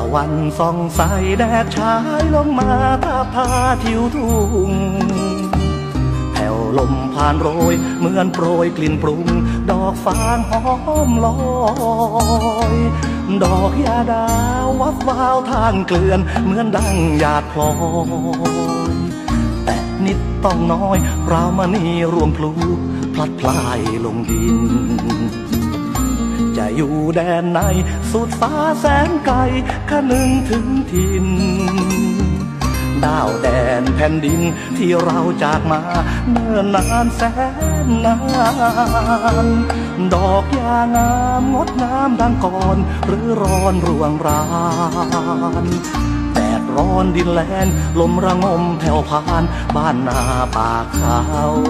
วันส่องใสแดดฉายลงมาทาพาทิวทุ่งแผ่วลมผ่านโรยเหมือนโปรยกลิ่นปรุงดอกฟางหอมลอยดอกยาดาววับวาวทางเกลื่อนเหมือนดังหยาดพลอยแต่นิดต้องน้อยราวมณีรวมพลูพลัดพลายลงดินจะอยู่แดนไหนสุดฟ้าแสนไกลคนึงถึงถิ่นดาวแดนแผ่นดินที่เราจากมาเนิ่นนานแสนนานดอกยางามงดงามดังก่อนหรือร้อนรวงรานแดดร้อนดินแลนลมระงมแผ่วพานบ้านนาป่าเขา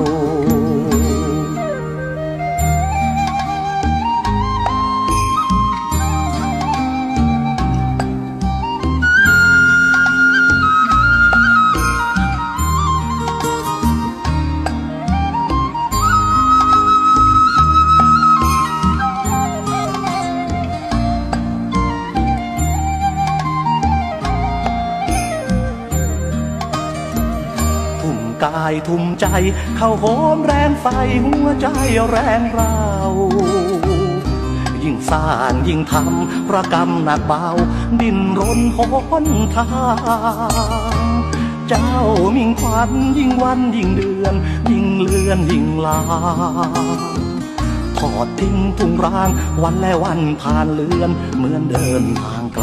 กายทุ่มใจเข้าโหมแรงไฟหัวใจแรงเรายิ่งสร้างยิ่งทำระกำหนักเบาดิ้นรนหนทางเจ้ามิ่งควันยิ่งวันยิ่งเดือนยิ่งเลือนยิ่งลางทอดทิ้งทุ่งร้างวันและวันผ่านเลือนเหมือนเดินทางไกล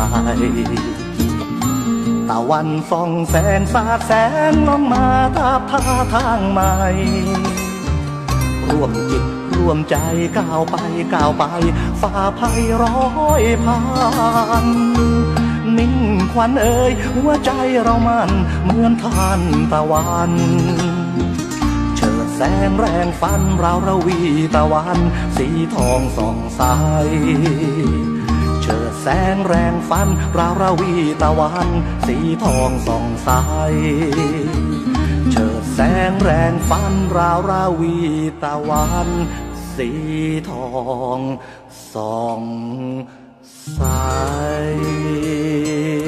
ตะวันส่องแสงสาดแสงลงมาทาพาทางใหม่ร่วมจิตร่วมใจก้าวไปก้าวไปฝ่าภัยร้อยผ่านนิ่งควันเอ่ยหัวใจเรามันเหมือนทานตะวันเฉิดแสงแรงฟันเราระวีตะวันสีทองส่องใสเฉิดแสงแรงฟันราระวีตะวันสีทองส่องใสเฉิดแสงแรงฟันราระวีตะวันสีทองส่องใส